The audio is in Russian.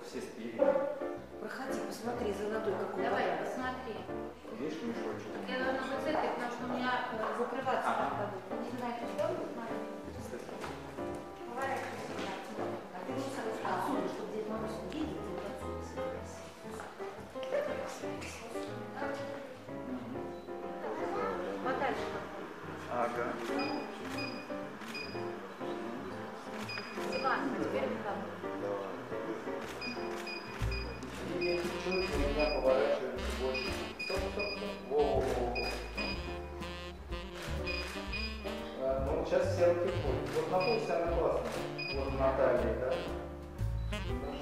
все спереди. Проходи, посмотри, золотой какой. Давай, посмотри. Видишь, мешочек? Я должна быть с этой, потому что у меня закрываться так дадут. Не знаю, что посмотри. Поворачивайся. А ты можешь отсюда, чтобы Дед Мороз увидел, ты вот отсюда собирайся. Подальше. Ага. Иван, а теперь рукам. И чуть меня поворачивается больше. Стоп, стоп, стоп. Во-во-во. Ну, сейчас все руки ходят. Вот на пульсе она классная. Вот на талии, да?